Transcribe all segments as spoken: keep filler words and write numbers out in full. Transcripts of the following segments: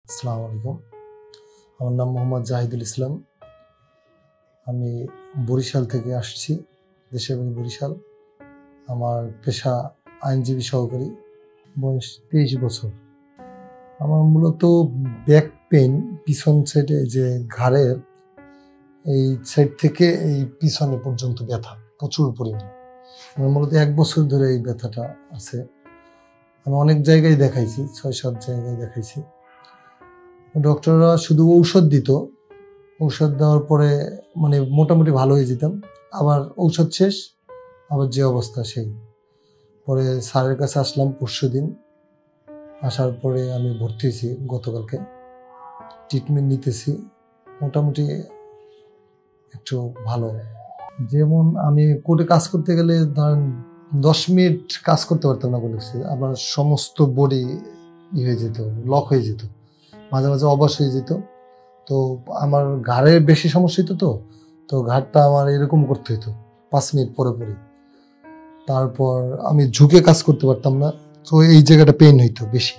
আসসালামু আলাইকুম। আমার নাম মোহাম্মদ জাহিদুল ইসলাম। আমি বরিশাল থেকে আসছি, দেশের বাড়ি বরিশাল। আমার পেশা আইনজীবী সহকারী, বয়স তেইশ বছর। আমার মূলত ব্যাক পেন, পিছন সাইডে যে ঘাড়ের এই সাইড থেকে এই পিছনে পর্যন্ত ব্যথা প্রচুর পরিমাণে। আমার মূলত এক বছর ধরে এই ব্যথাটা আছে। আমি অনেক জায়গায় দেখাইছি, ছয় সাত জায়গায় দেখাইছি। ডক্টররা শুধু ঔষধ দিত, ঔষধ দেওয়ার পরে মানে মোটামুটি ভালো হয়ে যেতাম, আবার ঔষধ শেষ, আবার যে অবস্থা সেই। পরে স্যারের কাছে আসলাম পরশু দিন। আসার পরে আমি ভর্তি হয়েছি গতকালকে, ট্রিটমেন্ট নিতেছি, মোটামুটি একটু ভালো। যেমন আমি কোর্টে কাজ করতে গেলে ধরেন দশ মিনিট কাজ করতে পারতাম না বলে, আমার সমস্ত বডি ই হয়ে যেত, লক হয়ে যেত, মাঝে মাঝে অবশ হয়ে যেত। তো আমার ঘাড়ে বেশি সমস্যা হতো, তো তো ঘাড়টা আমার এরকম করতে হতো পাঁচ মিনিট পরে পরে। তারপর আমি ঝুঁকে কাজ করতে পারতাম না, তো এই জায়গাটা পেইন হইতো বেশি।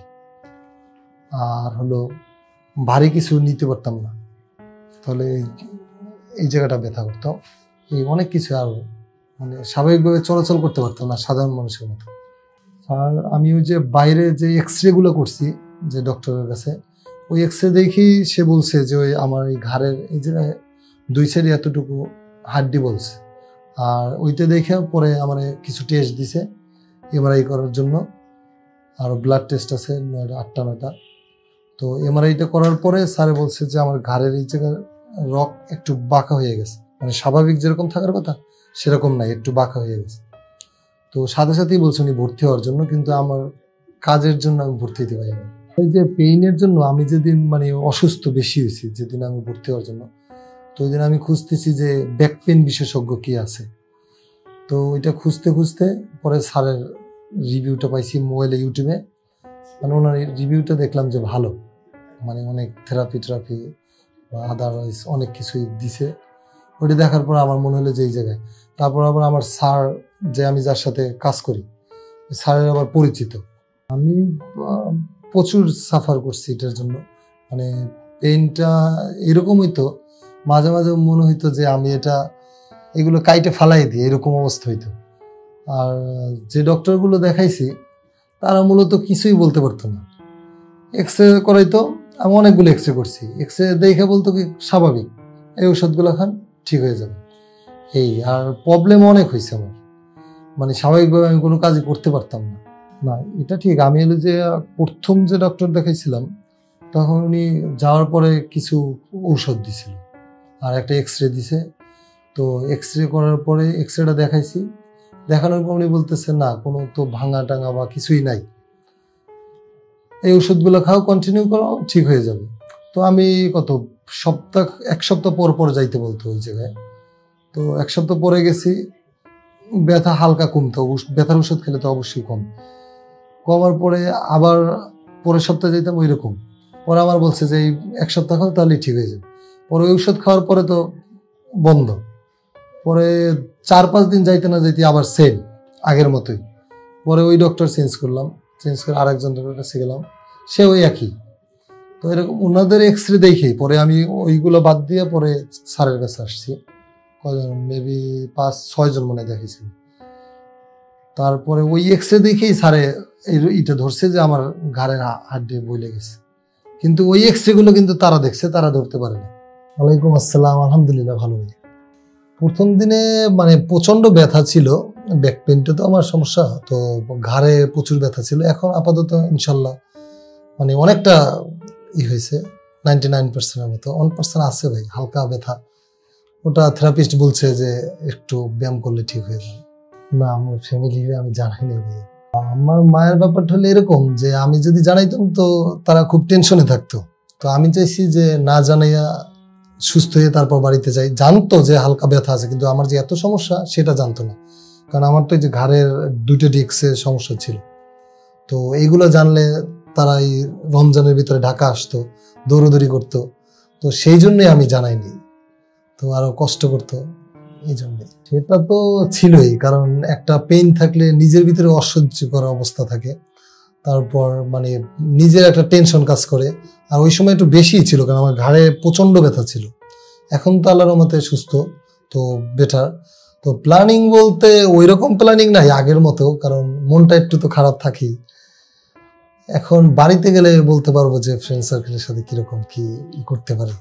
আর হলো ভারী কিছু নিতে পারতাম না, তাহলে এই জায়গাটা ব্যথা করতো। এই অনেক কিছু, আর মানে স্বাভাবিকভাবে চলাচল করতে পারতাম না সাধারণ মানুষের মতো। আর আমি ওই যে বাইরে যে এক্স রে গুলো করছি যে ডক্টরের কাছে, ওই এক্স রে দেখেই সে বলছে যে ওই আমার এই ঘাড়ের এই জায়গায় দুই সাইডে এতটুকু হাড্ডি বলছে। আর ওইটা দেখে পরে আমার কিছু টেস্ট দিছে এমআরআই করার জন্য, আর ব্লাড টেস্ট আছে নয়টা আটটা নয়টা। তো এমআরআইটা করার পরে স্যারে বলছে যে আমার ঘাড়ের এই জায়গায় রক একটু বাঁকা হয়ে গেছে, মানে স্বাভাবিক যেরকম থাকার কথা সেরকম নাই, একটু বাঁকা হয়ে গেছে। তো সাথে সাথেই বলছে উনি ভর্তি হওয়ার জন্য, কিন্তু আমার কাজের জন্য আমি ভর্তি হতে পারিনি। এই যে পেইনের জন্য আমি যেদিন মানে অসুস্থ বেশি হয়েছি, যেদিন আমি ভর্তি হওয়ার জন্য, তো ওই দিন আমি খুঁজতেছি যে ব্যাক পেন বিশেষজ্ঞ কি আছে। তো ওইটা খুঁজতে খুঁজতে পরে স্যারের রিভিউটা পাইছি মোবাইলে, ইউটিউবে। মানে ওনার রিভিউটা দেখলাম যে ভালো, মানে অনেক থেরাপি থেরাপি বা আদারওয়াইজ অনেক কিছুই দিছে। ওইটা দেখার পর আমার মনে হলো যে এই জায়গায়। তারপর আবার আমার স্যার, যে আমি যার সাথে কাজ করি, স্যারের আবার পরিচিত। আমি প্রচুর সাফার করছি এটার জন্য, মানে পেইনটা এরকম হইতো, মাঝে মাঝে মনে হইতো যে আমি এটা এগুলো কাইটে ফালাই দিই, এরকম অবস্থা হইতো। আর যে ডক্টরগুলো দেখাইছি তারা মূলত কিছুই বলতে পারতো না। এক্স রে করাইতো, আমি অনেকগুলো এক্স রে করছি, এক্স রে দেখে বলতো কি স্বাভাবিক, এই ওষুধগুলো খান ঠিক হয়ে যাবে এই। আর প্রবলেম অনেক হয়েছে আমার, মানে স্বাভাবিকভাবে আমি কোনো কাজই করতে পারতাম না। না এটা ঠিক, আমি হলো যে প্রথম যে ডক্টর দেখাইছিলাম তখন উনি যাওয়ার পরে কিছু ঔষধ দিছিল আর একটা এক্স রে দিছে। তো এক্স রে করার পরে এক্স রেটা দেখাইছি, দেখানোর পর উনি বলতেছে না কোনো তো ভাঙা টাঙা বা কিছুই নাই, এই ওষুধগুলো খাও, কন্টিনিউ করো, ঠিক হয়ে যাবে। তো আমি কত সপ্তাহ এক সপ্তাহ পর পর যাইতে বলতো ওই জায়গায়। তো এক সপ্তাহ পরে গেছি, ব্যথা হালকা কমতো, ব্যথার ওষুধ খেলে তো অবশ্যই কম। কমার পরে আবার পরের সপ্তাহে যেতাম ওই রকম। পরে আমার বলছে যে এই এক সপ্তাহ খাও তাহলে ঠিক হয়ে যাবে। পরে ওই ওষুধ খাওয়ার পরে তো বন্ধ। পরে চার পাঁচ দিন যাইতে না যাইতে আবার সেম আগের মতোই। পরে ওই ডক্টর চেঞ্জ করলাম, চেঞ্জ করে আরেকজন ডক্টরের কাছে গেলাম, সে ওই একই। তো এরকম ওনাদের এক্স রে দেখেই পরে আমি ওইগুলো বাদ দিয়ে পরে স্যারের কাছে আসছি। কয়জন মেবি পাঁচ ছয় জন মনে দেখেছিল। তারপরে ওই এক্স রে দেখেই স্যারে এটা ধরছে যে আমার ঘাড়ের হাড্ডি বইলে গেছে, কিন্তু ওই এক্স রে গুলো কিন্তু তারা দেখছে, তারা ধরতে পারে না। ওয়ালাইকুম আসসালাম, আলহামদুলিল্লাহ ভালো হয়ে। প্রথম দিনে মানে প্রচন্ড ব্যথা ছিল, ব্যাক পেনটা তো আমার সমস্যা, তো ঘাড়ে প্রচুর ব্যথা ছিল। এখন আপাতত ইনশাল্লাহ মানে অনেকটা ই হয়েছে, নাইনটি নাইন পার্সেন্টের মতো। ওয়ান পার্সেন্ট আছে ভাই হালকা ব্যথা, ওটা থেরাপিস্ট বলছে যে একটু ব্যায়াম করলে ঠিক হয়ে যাবে। না আমার ফ্যামিলি আমি জানাই নাই। আমার মায়ের ব্যাপারটা হলো এরকম যে আমি যদি জানাইতাম তো তারা খুব টেনশনে থাকতো। তো আমি চাইছি যে না জানাইয়া সুস্থ হয়ে তারপর বাড়িতে যাই। জানতো যে হালকা ব্যথা আছে, কিন্তু আমার যে এত সমস্যা সেটা জানতো না, কারণ আমার তো এই যে ঘাড়ের দুটো ডিস্কের সমস্যা ছিল। তো এইগুলো জানলে তারা এই রমজানের ভিতরে ঢাকা আসতো, দৌড়দৌড়ি করতো, তো সেই জন্যই আমি জানাইনি, তো আরো কষ্ট করতো এই জন্যে। সেটা তো ছিলই, কারণ একটা পেইন থাকলে নিজের ভিতরে অসহ্য করা অবস্থা থাকে, তারপর মানে নিজের একটা টেনশন কাজ করে, আর ওই সময় একটু বেশিই ছিল, কারণ আমার ঘাড়ে প্রচণ্ড ব্যথা ছিল। এখন তো আল্লাহর রহমতে সুস্থ, তো বেটার। তো প্ল্যানিং বলতে ওই রকম প্ল্যানিং নাই আগের মতো, কারণ মনটা একটু তো খারাপ থাকেই। এখন বাড়িতে গেলে বলতে পারবো যে ফ্রেন্ড সার্কেলের সাথে কিরকম কি করতে পারে।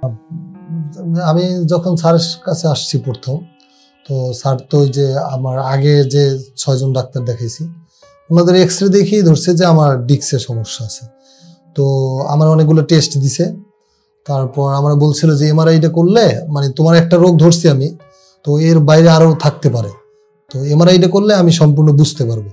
আমি যখন স্যারের কাছে আসছি প্রথম, তো স্যার তো ওই যে আমার আগে যে ছয়জন ডাক্তার দেখাইছি ওনাদের এক্স রে দেখেই ধরছে যে আমার ডিস্কের সমস্যা আছে। তো আমার অনেকগুলো টেস্ট দিছে, তারপর আমরা বলছিল যে এমআরআইটা করলে মানে তোমার একটা রোগ ধরছি আমি, তো এর বাইরে আরও থাকতে পারে, তো এমআরআইটা করলে আমি সম্পূর্ণ বুঝতে পারবো,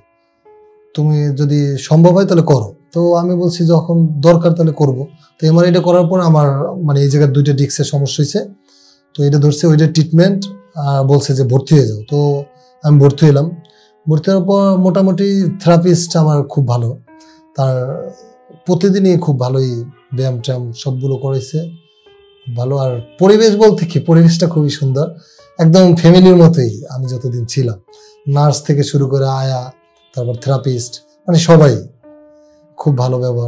তুমি যদি সম্ভব হয় তাহলে করো। তো আমি বলছি যখন দরকার তাহলে করবো। তো এমআরআইটা করার পর আমার মানে এই জায়গায় দুইটা ডিস্কের সমস্যা হয়েছে, তো এটা ধরছে, ওইটা ট্রিটমেন্ট বলছে যে ভর্তি হয়ে যাও। তো আমি ভর্তি হলাম। ভর্তি হওয়ার পর মোটামুটি থেরাপিস্ট আমার খুব ভালো, তার প্রতিদিনই খুব ভালোই ব্যায়াম ট্যায়াম সবগুলো করেছে ভালো। আর পরিবেশ বলতে কি, পরিবেশটা খুবই সুন্দর, একদম ফ্যামিলির মতোই আমি যতদিন ছিলাম। নার্স থেকে শুরু করে আয়া, তারপর থেরাপিস্ট, মানে সবাই খুব ভালো ব্যবহার,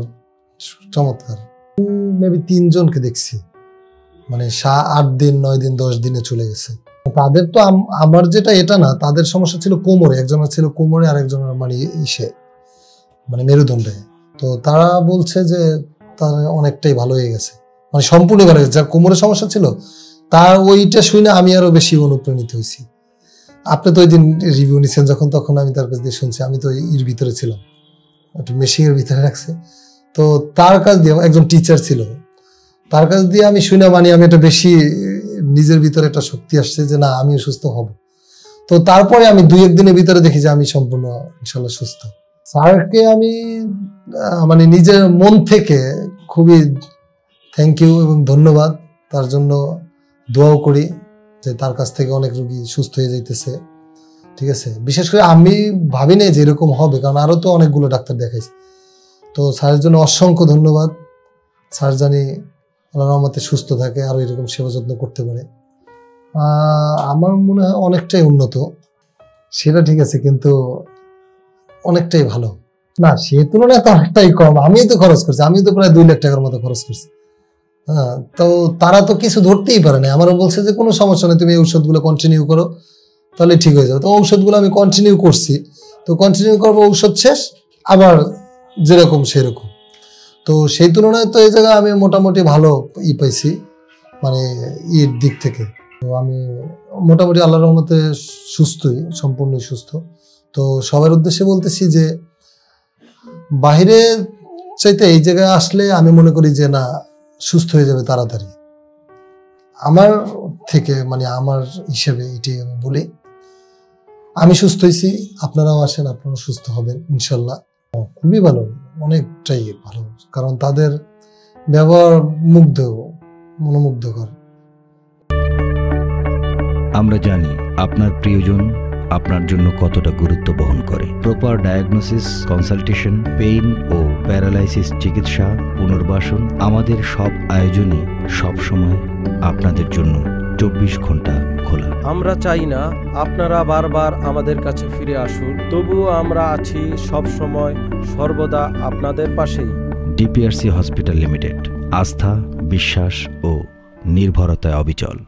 চমৎকার। মেবি তিনজনকে দেখছি, মানে আট দিন নয় দিন দশ দিনে চলে গেছে। তাদের তো আমার যেটা এটা না, তাদের সমস্যা ছিল কোমরে, একজনের ছিল কোমরে আর একজনের মানে ইসে মানে মেরুদণ্ডে। তো তারা বলছে যে তার অনেকটাই ভালো হয়ে গেছে, মানে সম্পূর্ণ ভালো হয়ে গেছে। যার কোমরের সমস্যা ছিল তার ওইটা শুনে আমি আরো বেশি অনুপ্রাণিত হয়েছি। আপনি তো ওই দিন রিভিউ নিচ্ছেন যখন, তখন আমি তার কাছ দিয়ে শুনছি, আমি তো এর ভিতরে ছিলাম, একটু মেশিনের ভিতরে রাখছে। তো তার কাছ দিয়ে একজন টিচার ছিল, তার কাছ দিয়ে আমি শুনে মানে আমি একটা বেশি নিজের ভিতরে একটা শক্তি আসছে যে না আমি সুস্থ হব। তো তারপরে আমি দুই একদিনের ভিতরে দেখি যে আমি সম্পূর্ণ ইনশাল্লাহ সুস্থ। স্যারকে আমি মানে নিজের মন থেকে খুবই থ্যাংক ইউ এবং ধন্যবাদ, তার জন্য দোয়াও করি যে তার কাছ থেকে অনেক রোগী সুস্থ হয়ে যাইতেছে। ঠিক আছে, বিশেষ করে আমি ভাবি নাই যে এরকম হবে, কারণ আরো তো অনেকগুলো ডাক্তার দেখাইছে। তো স্যারের জন্য অসংখ্য ধন্যবাদ। স্যার জানি আল্লাহর রহমতে সুস্থ থাকে, আরো এরকম সেবা যত্ন করতে পারে। আমার মনে হয় অনেকটাই উন্নত, সেটা ঠিক আছে, কিন্তু অনেকটাই ভালো না, সে তুলনায় তো অনেকটাই কম। আমি তো খরচ করছি, আমি তো প্রায় দুই লাখ টাকার মতো খরচ করছি। হ্যাঁ, তো তারা তো কিছু ধরতেই পারে না। আমারও বলছে যে কোনো সমস্যা নেই, তুমি এই ঔষধগুলো কন্টিনিউ করো তাহলে ঠিক হয়ে যাবে। তো ঔষধগুলো আমি কন্টিনিউ করছি, তো কন্টিনিউ করবো, ঔষধ শেষ আবার যেরকম সেরকম। তো সেই তুলনায় তো এই জায়গায় আমি মোটামুটি ভালো ই পাইছি, মানে ইর দিক থেকে। তো আমি মোটামুটি আল্লাহর রহমতে সুস্থই, সম্পূর্ণই সুস্থ। তো সবার উদ্দেশ্যে বলতেছি যে বাইরে চাইতে এই জায়গায় আসলে আমি মনে করি যে না সুস্থ হয়ে যাবে তাড়াতাড়ি। আমার থেকে মানে আমার হিসেবে এটাই আমি বলি। আমি সুস্থ হয়েছি, আপনারাও আসেন, আপনারাও সুস্থ হবেন ইনশাল্লাহ। খুবই ভালো, অনেকটাই ভালো, কারণ তাদের ব্যবহার মুগ্ধ, মনোমুগ্ধকর। আমরা জানি আপনার প্রিয়জন আপনার জন্য কতটা গুরুত্ব বহন করে। প্রপার ডায়াগনোসিস, কনসালটেশন, পেইন ও প্যারালাইসিস চিকিৎসা, পুনর্বাসন, আমাদের সব আয়োজনই সবসময় আপনাদের জন্য চব্বিশ ঘন্টা খোলা। আমরা চাই না আপনারা বারবার আমাদের কাছে ফিরে আসুন, তবুও আমরা আছি সব সময় সর্বদা আপনাদের পাশেই। ডিপিআরসি হসপিটাল লিমিটেড, আস্থা, বিশ্বাস ও নির্ভরতায় অবিচল।